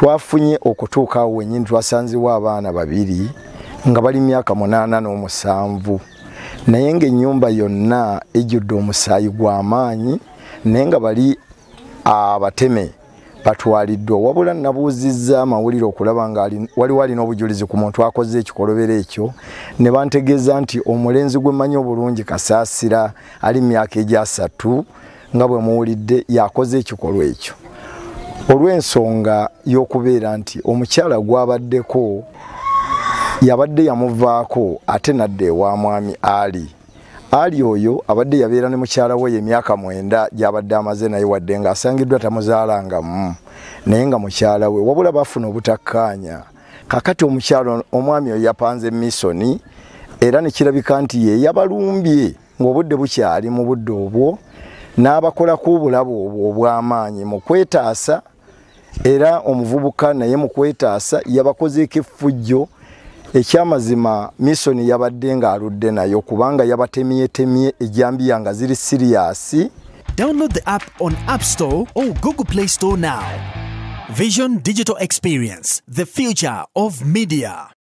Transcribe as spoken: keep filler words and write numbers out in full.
twafunye okutuuka awo wennyini twasanziwo abaana babiri nga bali myaka munaana n'omusanvu naye ng'ennyumba yonna ejjudde omusaayi gw'amaanyi naye nga bali abateme batwaliddwa wabula nabuuzizza amawulire okulaba nga waliwo alina obujulizi ku muntu akoze ekikolobero ekyo ne bantegeeza nti omulenzi gwe mmanyi obulungi Kasaasira ali myaka egyasatu nga bwe muwulidde yakoze ekikolwa ekyo olw'ensonga y'okubeera nti omukyala gwabaddeko yabadde yamuvaako ate nadde ewa mwami Ali Ali oyo abadde yabeera ne mukyala we emyaka mwenda gyabadde amaze naye wadde nga asangiddwa tamuzaalangamu naye nga mukyala we wabula bafuna obutakkaanya kakati omukyala omwami oyo yapanze misoni era ne kirabika nti ye yabalumbye ng'obudde bukyali mu budde obwo n'abakolako obulabu obwo obw'amaanyi mu kwetaasa era omuvubuka naye mu kwetaasa yabakozeeko effujjo ekyamazima misoni yabadde ng'aludde nayo kubanga yabatemyetemye ejjambiya nga ziri siriyasi. Download the app on App Store or Google Play Store now. Vision Digital Experience, the future of media.